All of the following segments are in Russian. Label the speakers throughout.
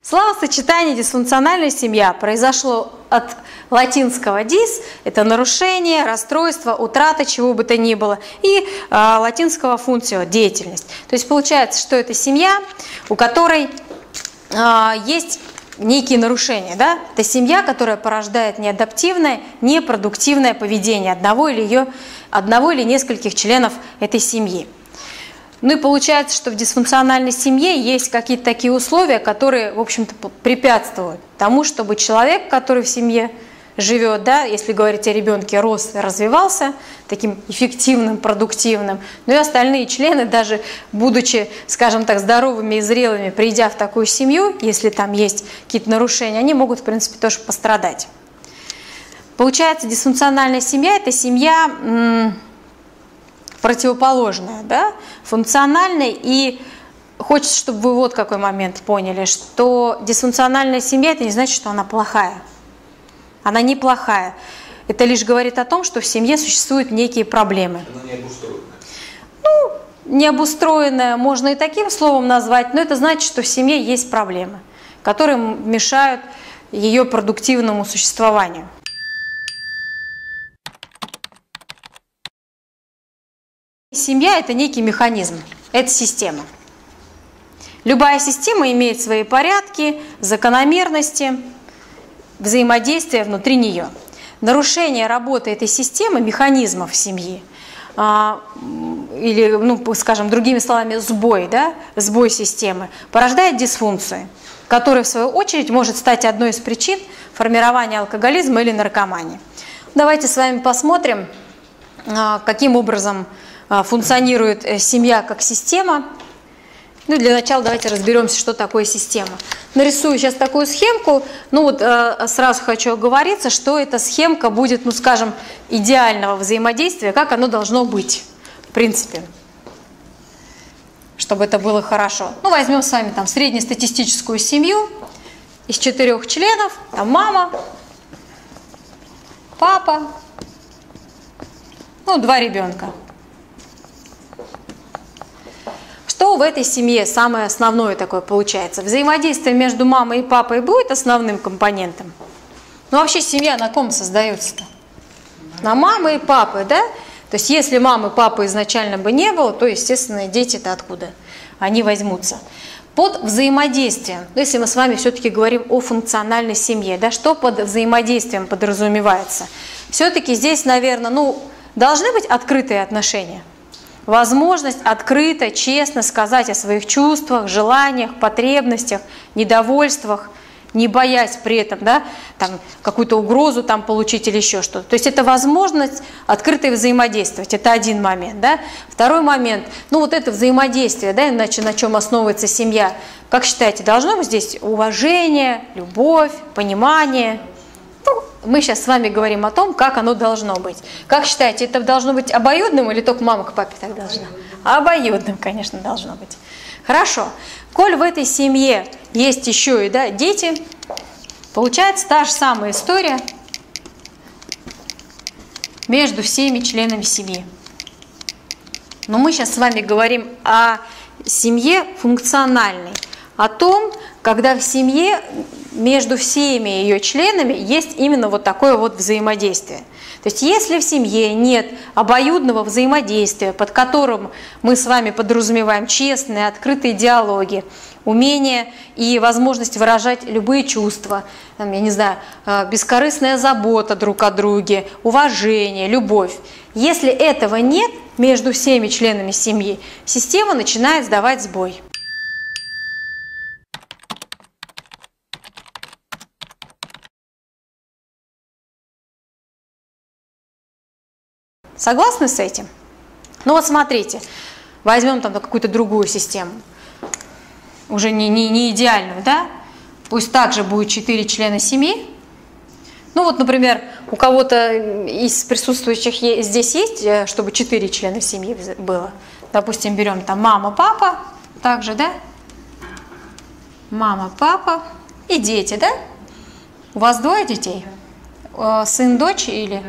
Speaker 1: Словосочетание «дисфункциональная семья» произошло от латинского «dis» – это нарушение, расстройство, утрата чего бы то ни было, и латинского «functio» – деятельность. То есть получается, что это семья, у которой есть некие нарушения. Да? Это семья, которая порождает неадаптивное, непродуктивное поведение одного или нескольких членов этой семьи. Ну и получается, что в дисфункциональной семье есть какие-то такие условия, которые, в общем-то, препятствуют тому, чтобы человек, который в семье живет, да, если говорить о ребенке, рос и развивался таким эффективным, продуктивным, но и остальные члены, даже будучи, скажем так, здоровыми и зрелыми, придя в такую семью, если там есть какие-то нарушения, они могут, в принципе, тоже пострадать. Получается, дисфункциональная семья – это семья противоположная, да, функциональная, и хочется, чтобы вы вот какой момент поняли, что дисфункциональная семья – это не значит, что она плохая. Она неплохая. Это лишь говорит о том, что в семье существуют некие проблемы.
Speaker 2: Она не обустроенная.
Speaker 1: Ну, необустроенная можно и таким словом назвать, но это значит, что в семье есть проблемы, которые мешают ее продуктивному существованию. Семья – это некий механизм, это система. Любая система имеет свои порядки, закономерности, взаимодействия внутри нее. Нарушение работы этой системы, механизмов семьи, или, ну, скажем, другими словами, сбой, да, сбой системы, порождает дисфункцию, которая, в свою очередь, может стать одной из причин формирования алкоголизма или наркомании. Давайте с вами посмотрим, каким образом функционирует семья как система. Ну, для начала давайте разберемся, что такое система. Нарисую сейчас такую схемку. Ну вот сразу хочу оговориться, что эта схемка будет, ну скажем, идеального взаимодействия, как оно должно быть, в принципе, чтобы это было хорошо. Ну, возьмем с вами там среднестатистическую семью из 4 членов. Там мама, папа, ну, 2 ребенка. Что в этой семье самое основное такое получается? Взаимодействие между мамой и папой будет основным компонентом? Ну вообще семья на ком создается-то? На мамы и папы, да? То есть если мамы и папы изначально бы не было, то, естественно, дети-то откуда? Они возьмутся. Под взаимодействием, если мы с вами все-таки говорим о функциональной семье, да, что под взаимодействием подразумевается? Все-таки здесь, наверное, ну, должны быть открытые отношения. Возможность открыто, честно сказать о своих чувствах, желаниях, потребностях, недовольствах, не боясь при этом, да, там, какую-то угрозу там, получить или еще что-то. То есть это возможность открыто взаимодействовать. Это один момент. Да? Второй момент, ну вот это взаимодействие, да, иначе на чем основывается семья. Как считаете, должно быть здесь уважение, любовь, понимание? Ну, мы сейчас с вами говорим о том, как оно должно быть. Как считаете, это должно быть обоюдным или только мама к папе так должна? Обоюдным, конечно, должно быть. Хорошо. Коль в этой семье есть еще и, да, дети, получается та же самая история между всеми членами семьи. Но мы сейчас с вами говорим о семье функциональной, о том, когда в семье между всеми ее членами есть именно вот такое вот взаимодействие. То есть если в семье нет обоюдного взаимодействия, под которым мы с вами подразумеваем честные, открытые диалоги, умение и возможность выражать любые чувства, там, я не знаю, бескорыстная забота друг о друге, уважение, любовь. Если этого нет между всеми членами семьи, система начинает давать сбой. Согласны с этим? Ну вот смотрите, возьмем там какую-то другую систему, уже не идеальную, да? Пусть также будет 4 члена семьи. Ну вот, например, у кого-то из присутствующих здесь есть, чтобы 4 члена семьи было. Допустим, берем там мама, папа, также, да? Мама, папа и дети, да? У вас 2 детей? Сын, дочь или...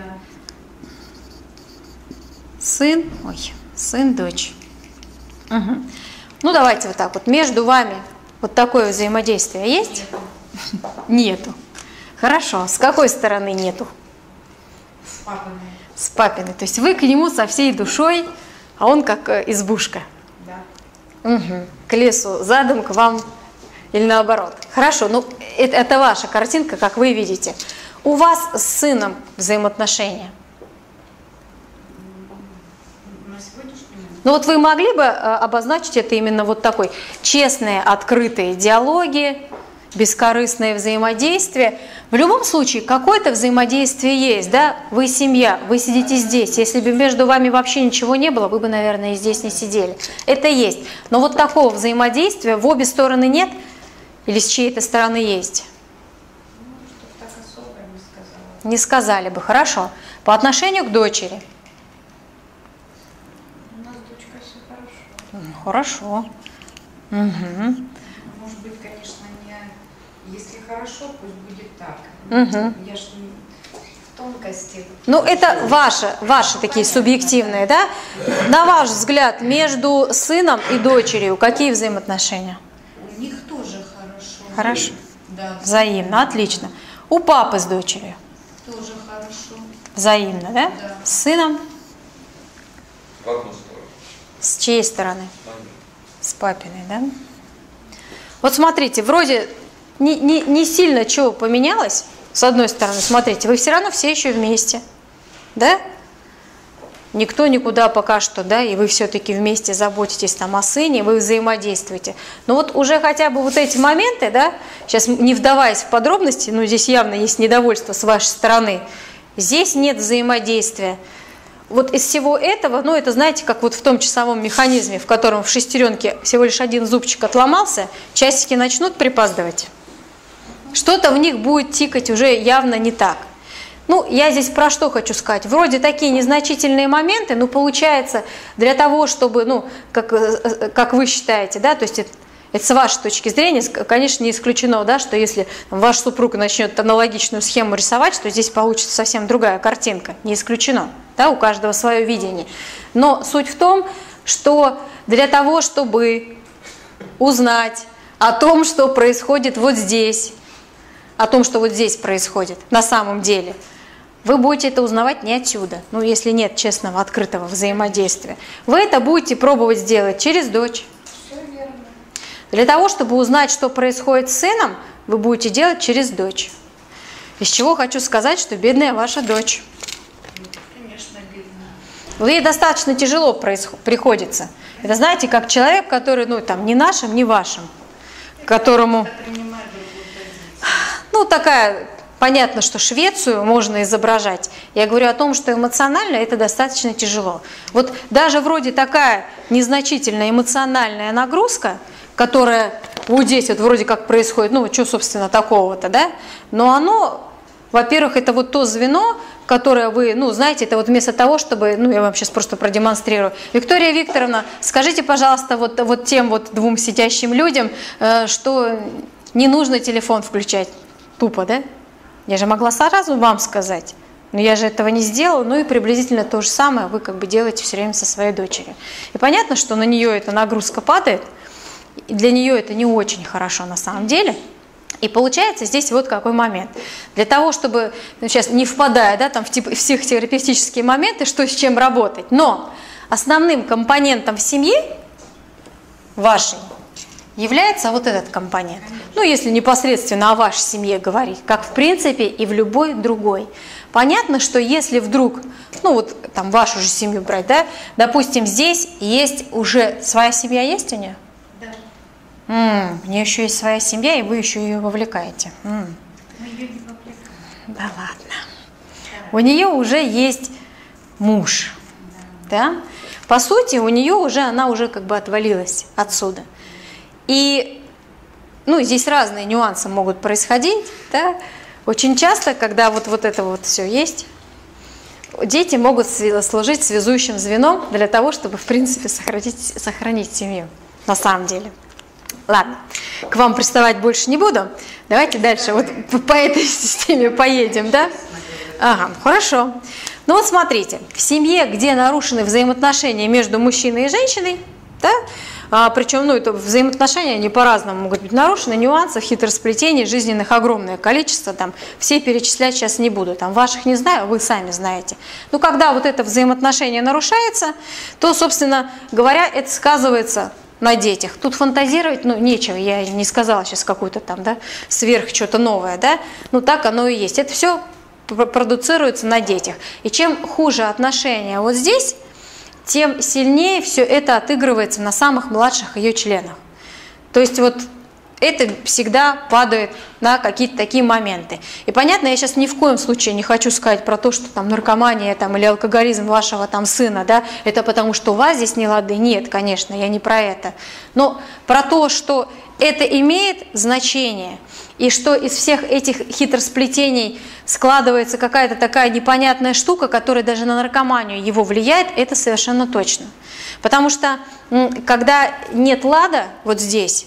Speaker 1: Сын, дочь. Угу. Ну, давайте вот так вот. Между вами Вот такое взаимодействие есть? Нету. Хорошо. С какой стороны нету?
Speaker 2: С папиной.
Speaker 1: С папиной. То есть вы к нему со всей душой, а он как избушка.
Speaker 2: Да.
Speaker 1: Угу. К лесу задом, к вам или наоборот. Хорошо, ну это ваша картинка, как вы видите. У вас с сыном взаимоотношения?
Speaker 2: На сегодняшний момент?
Speaker 1: Ну вот вы могли бы обозначить это именно вот такой честные, открытые диалоги, бескорыстное взаимодействие. В любом случае какое-то взаимодействие есть, да? Вы семья, вы сидите здесь. Если бы между вами вообще ничего не было, вы бы, наверное, и здесь не сидели. Это есть. Но вот такого взаимодействия в обе стороны нет или с чьей-то стороны есть?
Speaker 2: Ну, что-то так особое не сказала.
Speaker 1: Не сказали бы. Хорошо. По отношению к дочери?
Speaker 2: У нас с дочкой все хорошо.
Speaker 1: Хорошо. Угу.
Speaker 2: Может быть, конечно, не... Если хорошо, пусть будет так.
Speaker 1: Угу.
Speaker 2: Я ж не в тонкости.
Speaker 1: Ну, это ваши такие субъективные, да? На ваш взгляд, между сыном и дочерью какие взаимоотношения?
Speaker 2: У них тоже хорошо.
Speaker 1: Хорошо.
Speaker 2: Да.
Speaker 1: Взаимно, отлично. У папы с дочерью?
Speaker 2: Тоже хорошо.
Speaker 1: Взаимно, да?
Speaker 2: Да.
Speaker 1: С сыном?
Speaker 3: В одну сторону.
Speaker 1: С чьей стороны?
Speaker 3: Маме.
Speaker 1: С папиной, да? Вот смотрите, вроде не сильно чего поменялось. С одной стороны, смотрите, вы все равно все еще вместе, да? Никто никуда пока что, да, и вы все-таки вместе заботитесь там о сыне, вы взаимодействуете. Но вот уже хотя бы вот эти моменты, да, сейчас не вдаваясь в подробности, но здесь явно есть недовольство с вашей стороны, здесь нет взаимодействия. Вот из всего этого, ну это знаете, как вот в том часовом механизме, в котором в шестеренке всего лишь один зубчик отломался, часики начнут припаздывать. Что-то в них будет тикать уже явно не так. Ну, я здесь про что хочу сказать. Вроде такие незначительные моменты, но получается для того, чтобы, ну, как вы считаете, да, то есть это с вашей точки зрения, конечно, не исключено, да, что если ваш супруг начнет аналогичную схему рисовать, то здесь получится совсем другая картинка. Не исключено, да, у каждого свое видение. Но суть в том, что для того, чтобы узнать о том, что происходит вот здесь, о том, что вот здесь происходит на самом деле, вы будете это узнавать не отсюда, ну, если нет честного, открытого взаимодействия. Вы это будете пробовать сделать через дочь.
Speaker 2: Все верно.
Speaker 1: Для того, чтобы узнать, что происходит с сыном, вы будете делать через дочь. Из чего хочу сказать, что бедная ваша дочь.
Speaker 2: Конечно, бедная.
Speaker 1: Ей достаточно тяжело приходится. Это знаете, как человек, который, ну, там, не нашим, не вашим, которому... Ну, такая, понятно, что Швецию можно изображать. Я говорю о том, что эмоционально это достаточно тяжело. Вот даже вроде такая незначительная эмоциональная нагрузка, которая вот здесь вот вроде как происходит, ну, что, собственно, такого-то, да? Но оно, во-первых, это вот то звено, которое вы, ну, знаете, это вот вместо того, чтобы, ну, я вам сейчас просто продемонстрирую. Виктория Викторовна, скажите, пожалуйста, вот тем вот двум сидящим людям, что не нужно телефон включать. Тупо, да? Я же могла сразу вам сказать, но я же этого не сделала, ну и приблизительно то же самое вы как бы делаете все время со своей дочерью. И понятно, что на нее эта нагрузка падает, и для нее это не очень хорошо на самом деле. И получается здесь вот какой момент. Для того, чтобы, ну, сейчас не впадая, да, там, в психотерапевтические моменты, что с чем работать, но основным компонентом в семье вашей является вот этот компонент. Ну, если непосредственно о вашей семье говорить, как в принципе и в любой другой. Понятно, что если вдруг, ну вот там вашу же семью брать, да, допустим, здесь есть уже своя семья, есть у нее?
Speaker 2: Да.
Speaker 1: У нее еще есть своя семья, и вы еще ее вовлекаете.
Speaker 2: Мы ее не вовлекаем.
Speaker 1: Да ладно. У нее уже есть муж, да? По сути, у нее уже, она уже как бы отвалилась отсюда. И, ну, здесь разные нюансы могут происходить, да? Очень часто, когда вот это вот все есть, дети могут служить связующим звеном для того, чтобы, в принципе, сохранить семью, на самом деле. Ладно, к вам приставать больше не буду. Давайте дальше вот по этой системе поедем, да? Ага, хорошо. Ну вот смотрите, в семье, где нарушены взаимоотношения между мужчиной и женщиной, да, Причем, ну, это взаимоотношения, они по-разному могут быть нарушены, нюансов, хитросплетений, жизненных огромное количество, там, все перечислять сейчас не буду, там, ваших не знаю, вы сами знаете. Но когда вот это взаимоотношение нарушается, то, собственно говоря, это сказывается на детях. Тут фантазировать, ну, нечего, я не сказала сейчас какую-то там, да, сверх что-то новое, да, ну, так оно и есть. Это все продуцируется на детях. И чем хуже отношения вот здесь, тем сильнее все это отыгрывается на самых младших ее членах. То есть вот это всегда падает на какие-то такие моменты. И понятно, я сейчас ни в коем случае не хочу сказать про то, что там наркомания там, или алкоголизм вашего там сына, да, это потому что у вас здесь не лады. Нет, конечно, я не про это. Но про то, что это имеет значение, и что из всех этих хитросплетений складывается какая-то такая непонятная штука, которая даже на наркоманию его влияет, это совершенно точно. Потому что когда нет лада вот здесь,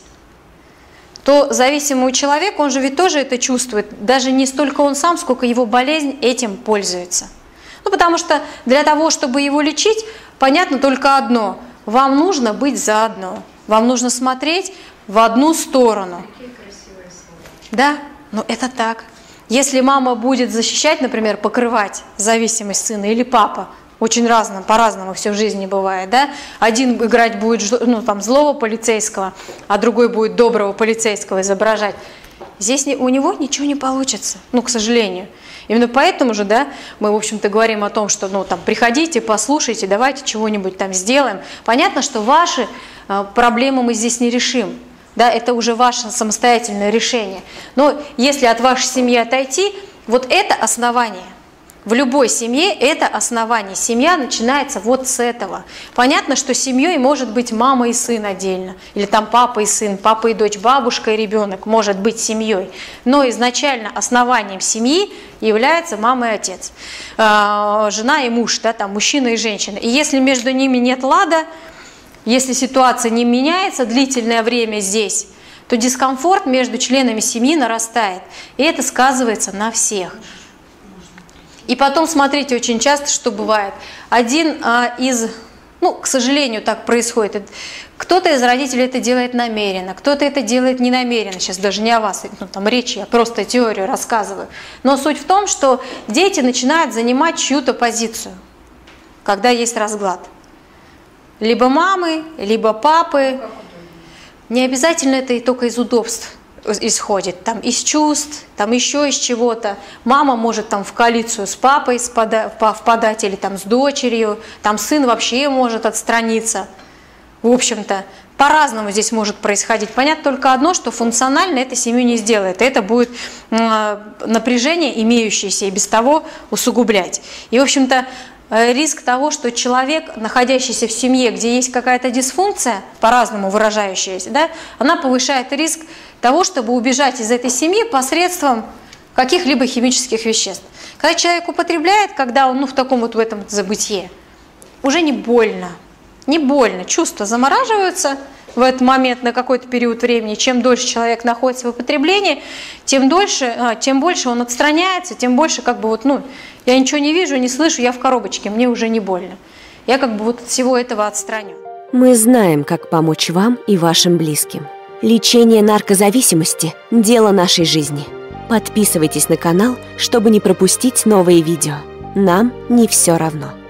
Speaker 1: то зависимый человек, он же ведь тоже это чувствует, даже не столько он сам, сколько его болезнь этим пользуется. Ну, потому что для того, чтобы его лечить, понятно только одно – вам нужно быть заодно, вам нужно смотреть в одну сторону.
Speaker 2: Какие красивые слова.
Speaker 1: Да, но это так. Если мама будет защищать, например, покрывать зависимость сына или папа, очень по-разному все в жизни бывает, да? Один играть будет злого полицейского, а другой будет доброго полицейского изображать. Здесь у него ничего не получится, к сожалению. Именно поэтому же, да, мы, в общем-то, говорим о том, что, приходите, послушайте, давайте чего-нибудь там сделаем. Понятно, что ваши проблемы мы здесь не решим, да, это уже ваше самостоятельное решение. Но если от вашей семьи отойти, вот это основание. В любой семье это основание. Семья начинается вот с этого. Понятно, что семьей может быть мама и сын отдельно, или там папа и сын, папа и дочь, бабушка и ребенок может быть семьей. Но изначально основанием семьи является мама и отец, жена и муж, да, там, мужчина и женщина. И если между ними нет лада, если ситуация не меняется длительное время здесь, то дискомфорт между членами семьи нарастает. И это сказывается на всех. И потом, смотрите, очень часто, что бывает, один из, к сожалению, так происходит, кто-то из родителей это делает намеренно, кто-то это делает ненамеренно, сейчас даже не о вас, там речь, я просто теорию рассказываю. Но суть в том, что дети начинают занимать чью-то позицию, когда есть разлад. Либо мамы, либо папы, не обязательно это и только из удобств исходит, там из чувств, там еще из чего-то. Мама может там в коалицию с папой впадать или там с дочерью, там сын вообще может отстраниться. В общем-то, по-разному здесь может происходить. Понятно только одно, что функционально это семью не сделает. Это будет напряжение, имеющееся и без того, усугублять. И, в общем-то, риск того, что человек, находящийся в семье, где есть какая-то дисфункция, по-разному выражающаяся, да, она повышает риск того, чтобы убежать из этой семьи посредством каких-либо химических веществ. Когда человек употребляет, когда он в таком в этом забытье, уже не больно. Не больно. Чувства замораживаются в этот момент на какой-то период времени. Чем дольше человек находится в употреблении, тем больше он отстраняется, тем больше я ничего не вижу, не слышу, я в коробочке, мне уже не больно. Я от всего этого отстраню.
Speaker 4: Мы знаем, как помочь вам и вашим близким. Лечение наркозависимости – дело нашей жизни. Подписывайтесь на канал, чтобы не пропустить новые видео. Нам не все равно.